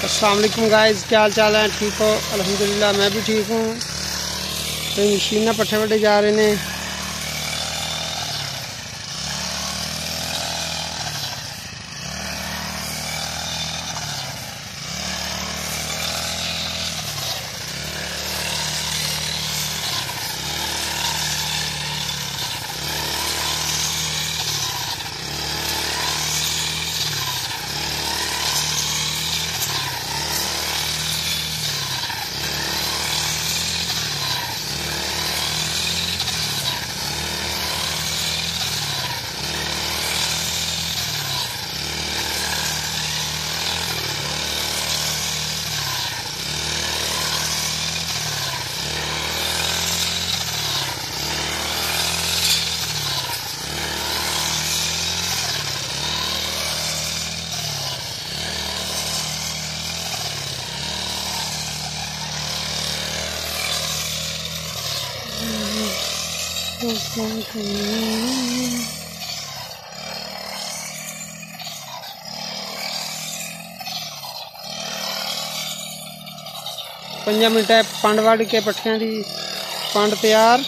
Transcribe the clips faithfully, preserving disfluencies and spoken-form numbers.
अस्सलाम वालेकुम गाइस, क्या हाल चाल है? ठीक हो? अल्हम्दुलिल्लाह मैं भी ठीक हूँ। तो मशीन ना पट्ठे वड्डे जा रहे हैं। पंजा मिनट है पंड वढ़ के पट्ठियां दी पंड तैयार।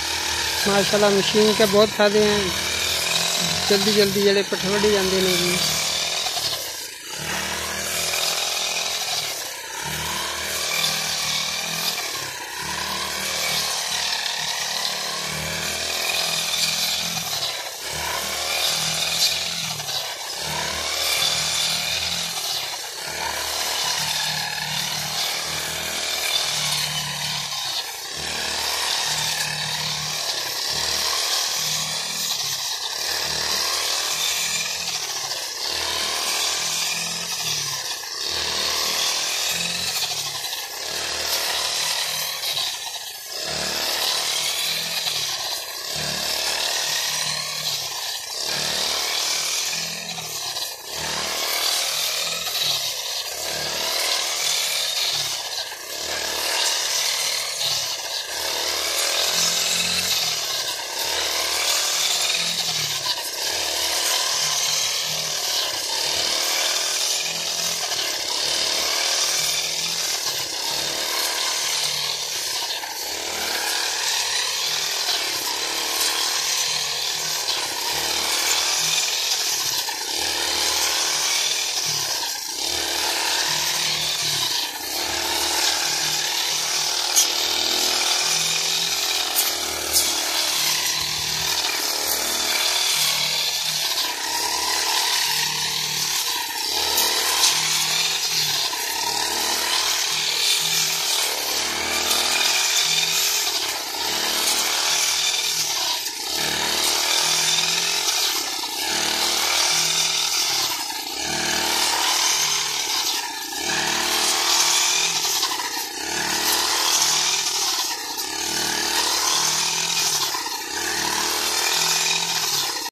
माशाल्लाह मशीन के बहुत फायदे हैं। जल्दी जल्दी जड़े पट्ठे वड्ढे जाते हैं जी।